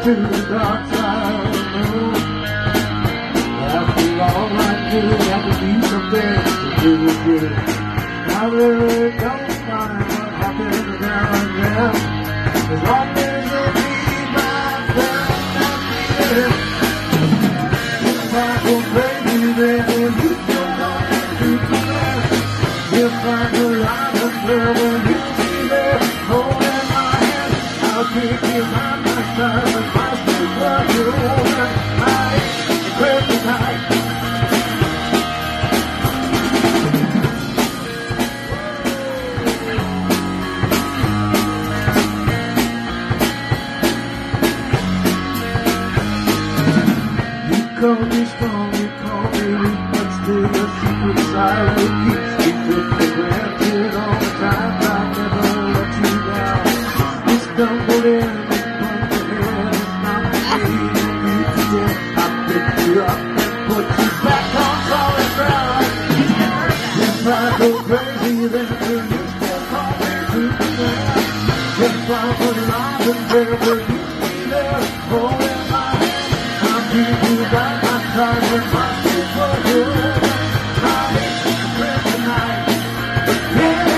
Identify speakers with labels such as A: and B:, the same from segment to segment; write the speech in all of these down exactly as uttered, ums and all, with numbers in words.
A: to the dark side of the moon. After all I do, have to be something to do with you. I really don't mind what happens now and then, as long as you be my friend and be it. If I go crazy, then will you still want me to be there? If I go live and there, will you be there? Holding my hand, I'll keep you by my side and my superhuman. My Kryptonite. You call me strong, you call me weak, but still a secret side that keeps me fit for granted all the time. I'll never let you down. You stumbled in and bumped your head. It's not me and you forget. I picked you up and put you back on solid ground. If I go crazy, then will you still call me Superman? If I put love in there, will you be there holding my hand? I'll keep you by my side with my superhuman. My Kryptonite. Yeah.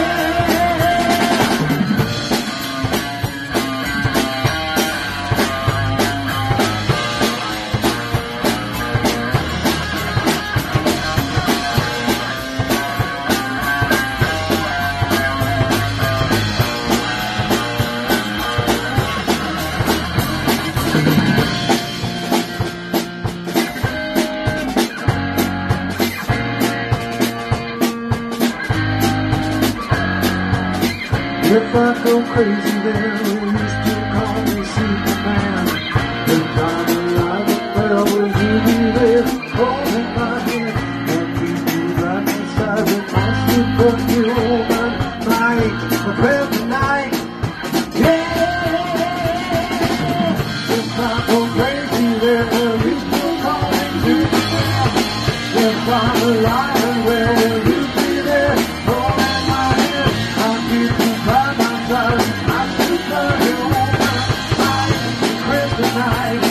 A: If I go crazy, then will you still call me Superman? If I'm alive and well, will you be there holding my hand and keep me by my side with my superhuman might? My Kryptonite, yeah. If I go crazy, then will you still call me Superman? If I'm alive and well, will you be there holding my hand? I'll keep you by my side, my superhuman, my Kryptonite.